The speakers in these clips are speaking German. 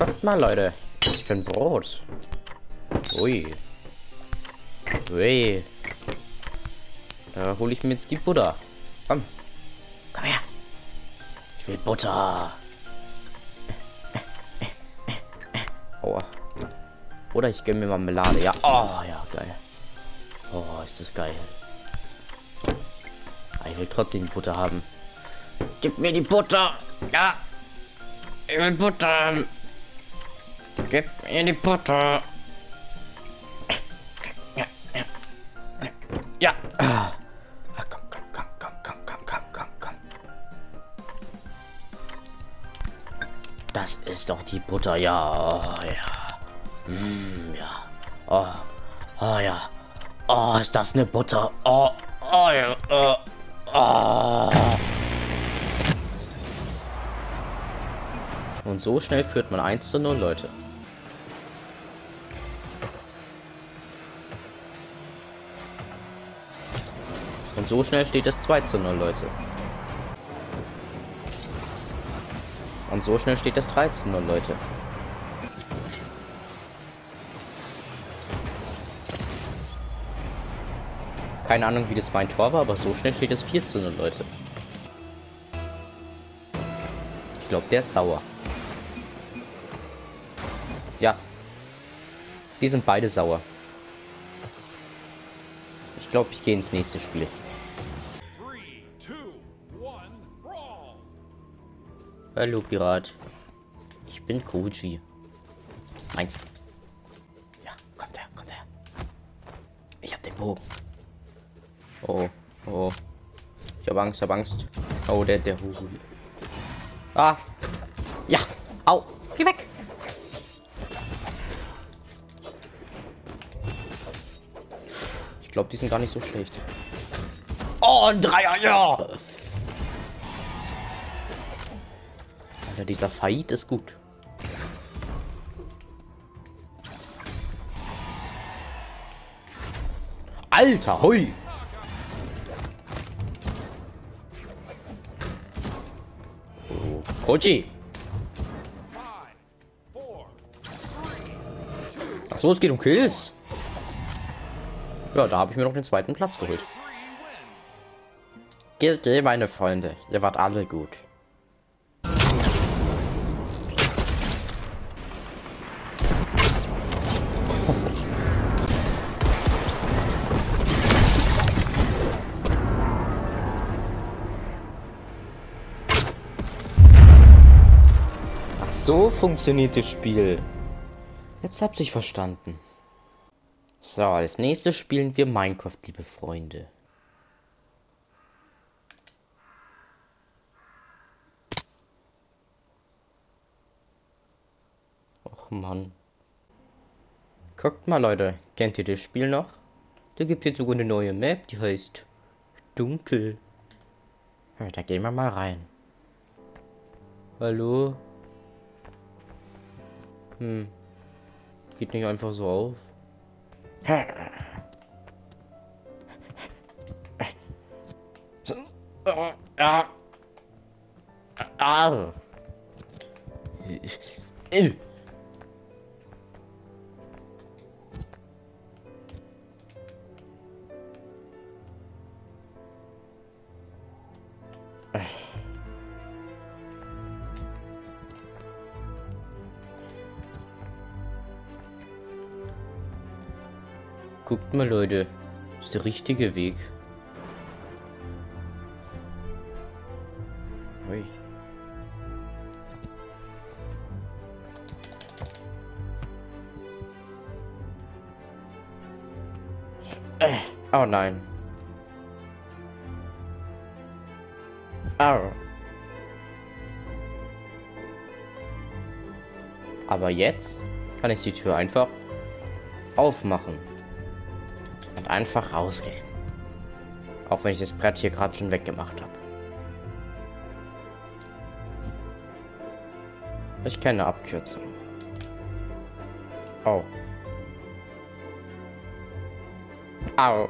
Guckt mal, Leute. Ich bin Brot. Ui. Ui. Da hole ich mir jetzt die Butter. Komm. Komm her. Ich will Butter. Aua. Oder ich gönne mir Marmelade. Ja. Oh, ja, geil. Oh, ist das geil. Aber ich will trotzdem Butter haben. Gib mir die Butter. Ja. Ich will Butter haben. Gib mir die Butter. Ja. Ah, komm, komm, komm, komm, komm, komm, komm, komm, komm. Das ist doch die Butter, ja. Oh, ja. Ja. Oh. Oh, ja. Oh, ist das eine Butter? Oh. Oh, ja. Oh. Und so schnell führt man 1:0, Leute. Und so schnell steht es 2:0, Leute. Und so schnell steht es 3:0, Leute. Keine Ahnung, wie das mein Tor war, aber so schnell steht es 4:0, Leute. Ich glaube, der ist sauer. Ja. Die sind beide sauer. Ich glaube, ich gehe ins nächste Spiel. 3, 2, 1, brawl! Hallo, Pirat. Ich bin Koji. Meins. Ja, kommt her, kommt her. Ich hab den Bogen. Oh, oh. Ich hab Angst, hab Angst. Oh, der Huri. Ah. Ja. Au. Geh weg. Ich glaube, die sind gar nicht so schlecht. Oh, ein Dreier, ja. Alter, dieser Fight ist gut. Alter, hui. Oh, Koji. Ach so, es geht um Kills. Ja, da habe ich mir noch den zweiten Platz geholt. GG, meine Freunde. Ihr wart alle gut. Ach so funktioniert das Spiel. Jetzt habt ihr verstanden. So, als nächstes spielen wir Minecraft, liebe Freunde. Och Mann. Guckt mal, Leute. Kennt ihr das Spiel noch? Da gibt es jetzt sogar eine neue Map, die heißt Dunkel. Ja, da gehen wir mal rein. Hallo? Geht nicht einfach so auf. Ja. Ah. Guckt mal, Leute. Das ist der richtige Weg. Ui. Oh nein. Au. Aber jetzt kann ich die Tür einfach aufmachen. Und einfach rausgehen. Auch wenn ich das Brett hier gerade schon weggemacht habe. Ich kenne eine Abkürzung. Oh. Au.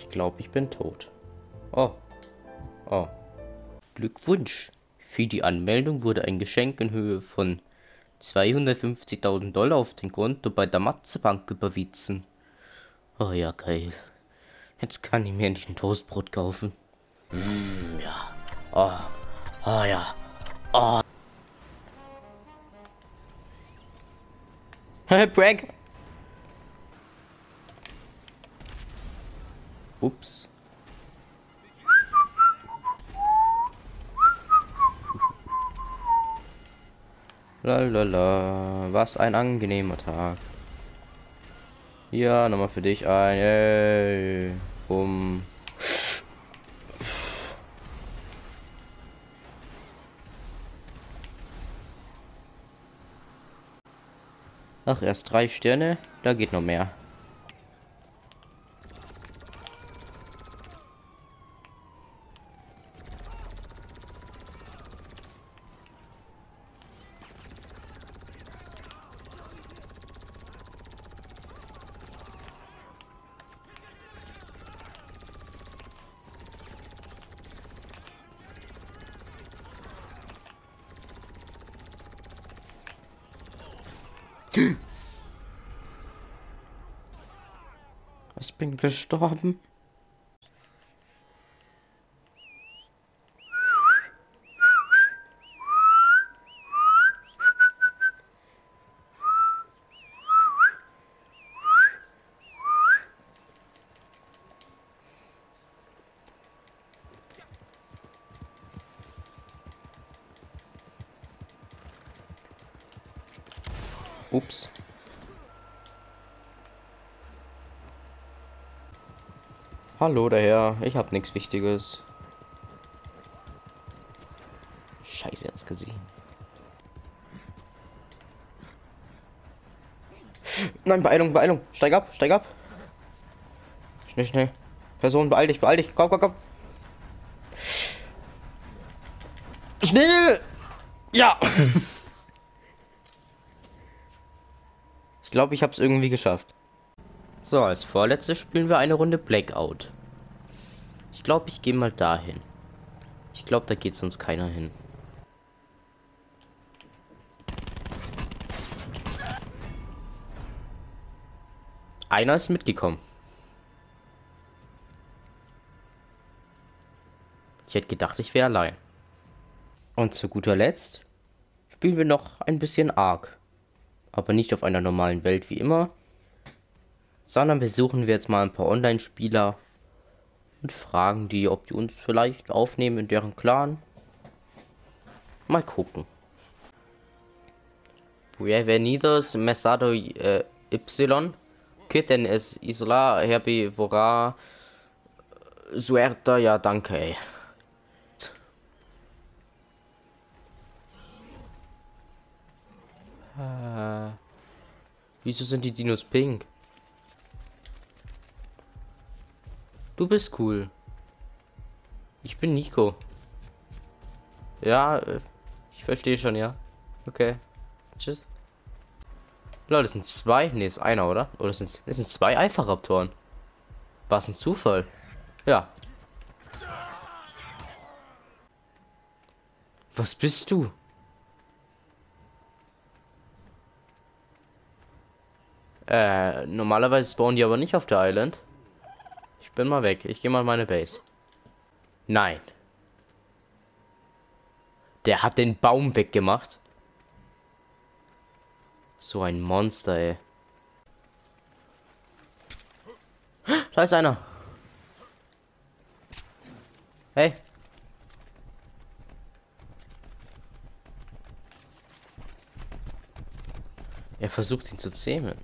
Ich glaube, ich bin tot. Oh. Oh. Glückwunsch. Für die Anmeldung wurde ein Geschenk in Höhe von 250.000 Dollar auf dein Konto bei der Matze Bank überwiesen. Oh ja, geil. Jetzt kann ich mir endlich ein Toastbrot kaufen. Ja. Oh. Oh ja. Oh. Prank. Ups. Lalala, was ein angenehmer Tag. Ja, nochmal für dich ein. Yay. Bumm. Ach, erst 3 Sterne? Da geht noch mehr. Ich bin gestorben. Ups. Hallo daher, ich hab nichts Wichtiges. Scheiße, jetzt gesehen. Nein, Beeilung, Beeilung. Steig ab, steig ab. Schnell, schnell. Person, beeil dich, beeil dich. Komm, komm, komm. Schnell! Ja! Ich glaube, ich habe es irgendwie geschafft. So, als vorletztes spielen wir eine Runde Blackout. Ich glaube, ich gehe mal dahin. Ich glaube, da geht sonst keiner hin. Einer ist mitgekommen. Ich hätte gedacht, ich wäre allein. Und zu guter Letzt spielen wir noch ein bisschen Ark. Aber nicht auf einer normalen Welt wie immer, sondern besuchen wir jetzt mal ein paar Online-Spieler und fragen die, ob die uns vielleicht aufnehmen in deren Clan. Mal gucken. Bienvenidos Mesado Y. Kitten es Isla Herbivora Suerta, ja danke ey. Wieso sind die Dinos pink? Du bist cool. Ich bin Nico. Ja, ich verstehe schon, ja. Okay. Tschüss. Leute, das sind 2. Ne, ist einer, oder? Oder das sind 2 Alpha-Raptoren. Was ein Zufall. Ja. Was bist du? Normalerweise spawnen die aber nicht auf der Island. Ich bin mal weg. Ich gehe mal in meine Base. Nein. Der hat den Baum weggemacht. So ein Monster, ey. Da ist einer. Hey. Er versucht ihn zu zähmen.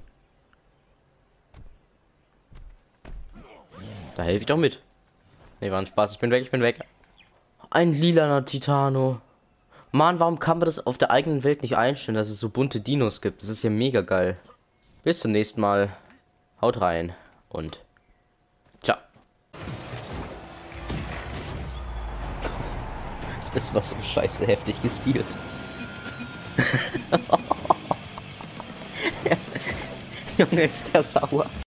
Da helfe ich doch mit. Ne, war ein Spaß. Ich bin weg, ich bin weg. Ein lilaner Titano. Mann, warum kann man das auf der eigenen Welt nicht einstellen, dass es so bunte Dinos gibt? Das ist ja mega geil. Bis zum nächsten Mal. Haut rein und ciao. Das war so scheiße heftig gestielt. Junge, ist der sauer.